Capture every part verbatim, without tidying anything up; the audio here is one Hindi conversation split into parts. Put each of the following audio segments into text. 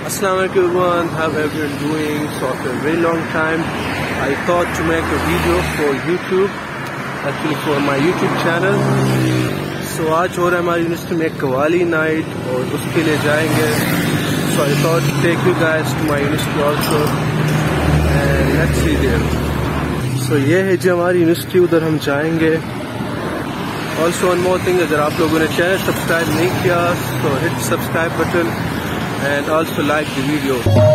Assalamu alaikum everyone, how have you been doing? So after a very long time I thought to make a video for YouTube, actually for my YouTube channel. So आज हो रहा है हमारी यूनिवर्सिटी में कवाली नाइट और उसके लिए जाएंगे. So I thought to take you guys to my university also and let's see there. So ये है जो हमारी यूनिवर्सिटी, उधर हम जाएंगे. Also one more thing, अगर आप लोगों ने चैनल सब्सक्राइब नहीं किया so hit subscribe button and also like the video.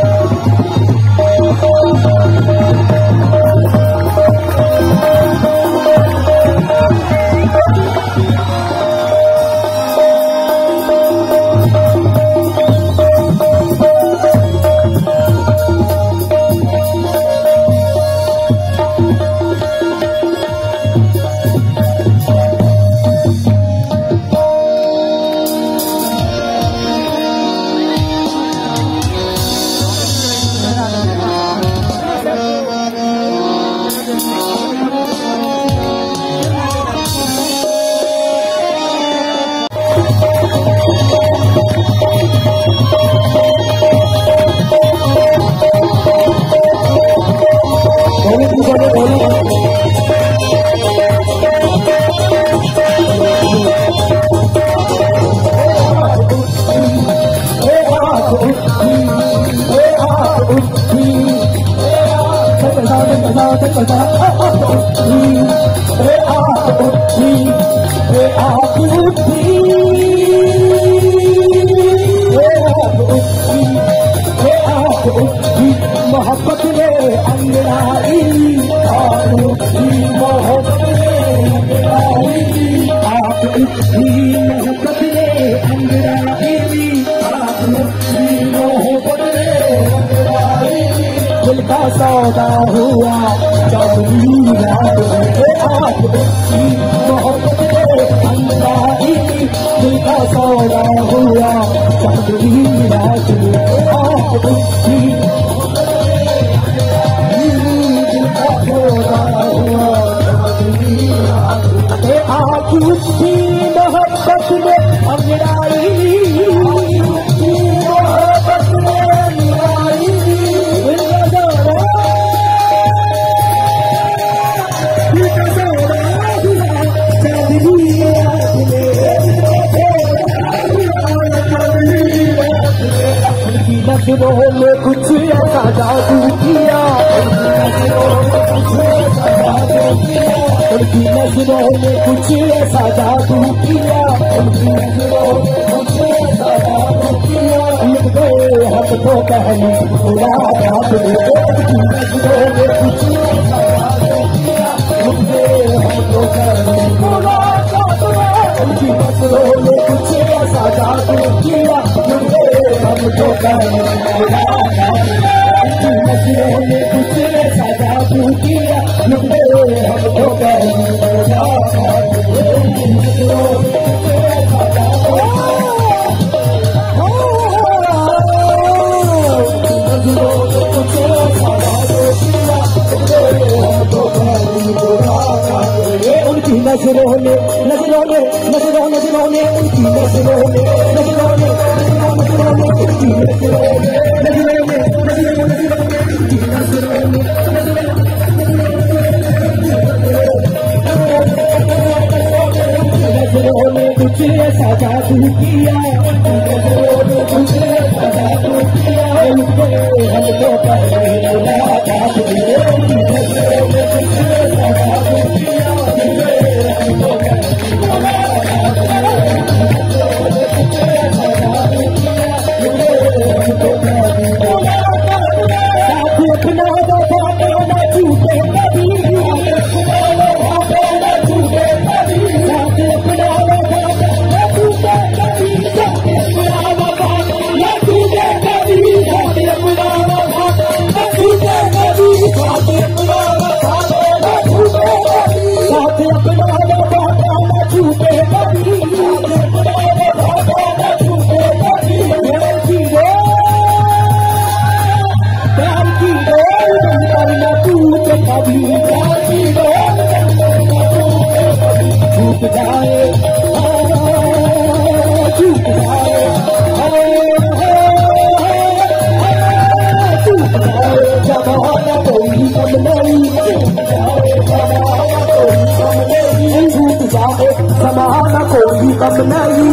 मोहब्बत ने अंगड़ाई मोहब्बत ने अंगड़ाई आप उसकी मोहब्बत ने अंगड़ाई आप उसकी मोहब्बत ने अंगड़ाई दिल का सौदा हुआ चौधरी रात में आप उसकी मोहब्बत ने अंगड़ाई दिल का सौदा हुआ चौधरी रात में आप उसकी उसकी मोहब्बत में अंगड़ाई मोहब्बत में अंगड़ाई नजरों में कुछ ऐसा जादू किया, उनकी नजरों में कुछ ऐसा जादू किया, उनकी नजरों में कुछ ऐसा जादू किया, लिख गए हम तो कहने पूरा रात में, उनकी नजरों में कुछ ऐसा जादू किया, लिख गए हम तो कहने पूरा रात में, उनकी नजरों में कुछ ऐसा जादू किया, लिख गए हम तो कहने पूरा रात में, उनकी नजरों में कुछ ऐसा जादू किया, लिख गए हम तो कहने उनकी नजरों में नजरों में नजरों नजरों में उनकी नजरों में नजरों में नजरों में उनकी नजरों में नजरों में नजरों में उनकी नजरों में नजरों में कुछ ऐसा जादू किया, नजरों में कुछ ऐसा जादू किया, हमको कहने मुलाकात में, नजरों में कुछ ऐसा जादू किया, हमको कहने मुलाकात में, नजरों में कुछ ऐसा जादू किया, हमको कहने मुलाकात में, साथ अपना वफा ना छूटे कभी, अपना वफा ना छूटे कभी, साथ अपना वफा ना छूटे कभी, साथ अपना वफा ना छूटे कभी, साथ अपना वफा ना छूटे कम नहीं टूट जाए समाना कोई कम नहीं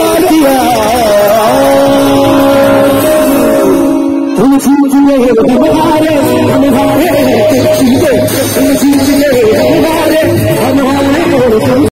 तुम